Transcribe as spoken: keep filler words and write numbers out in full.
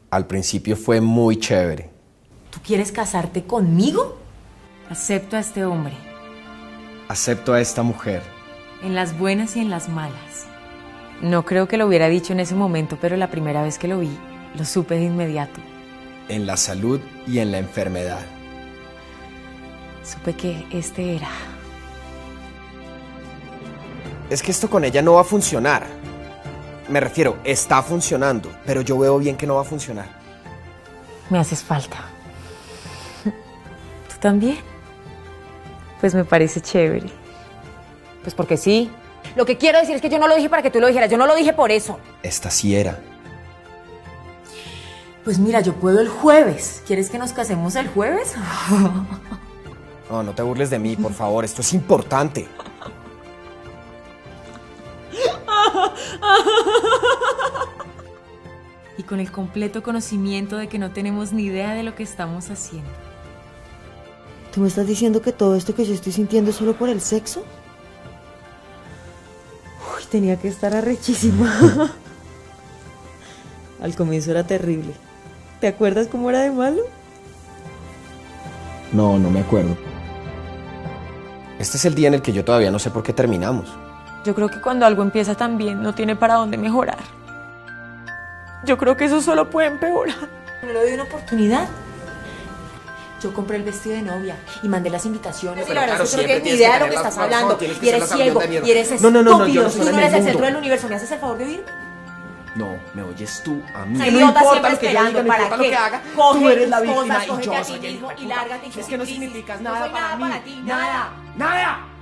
Al principio fue muy chévere. ¿Tú quieres casarte conmigo? Acepto a este hombre, Acepto a esta mujer. en las buenas y en las malas. No creo que lo hubiera dicho en ese momento, pero la primera vez que lo vi, lo supe de inmediato. En la salud y en la enfermedad. Supe que este era. Es que esto con ella no va a funcionar. Me refiero, está funcionando, pero yo veo bien que no va a funcionar. Me haces falta. ¿Tú también? Pues me parece chévere. Pues porque sí. Lo que quiero decir es que yo no lo dije para que tú lo dijeras, yo no lo dije por eso. Esta sí era. Pues mira, yo puedo el jueves. ¿Quieres que nos casemos el jueves? No, no te burles de mí, por favor, esto es importante. Y con el completo conocimiento de que no tenemos ni idea de lo que estamos haciendo. ¿Tú me estás diciendo que todo esto que yo estoy sintiendo es solo por el sexo? Uy, tenía que estar arrechísima. Al comienzo era terrible. ¿Te acuerdas cómo era de malo? No, no me acuerdo. Este es el día en el que yo todavía no sé por qué terminamos. Yo creo que cuando algo empieza tan bien, no tiene para dónde mejorar. Yo creo que eso solo puede empeorar. ¿No le doy una oportunidad? Yo compré el vestido de novia y mandé las invitaciones. Pero y la verdad claro, es que tú no siempre tienes ni tienes idea que de lo que tener estás la razón, hablando. tienes que Y ser eres la campeona ciego, de mierda. y eres No, estúpido. no, no, no, yo no soy Tú no en eres el el centro mundo. del universo. ¿Me haces el favor de oír? No, me oyes tú a mí. Ay, No idiota, importa siempre lo que yo diga, esperando, no ¿para importa lo qué? que haga. Coge Tú eres tus la cosas, víctima y cógete yo a ti soy el mismo hijo de y puta. lárgate, Es que no crisis. significas No nada soy para nada mí. para ti, Nada. nada. Nada.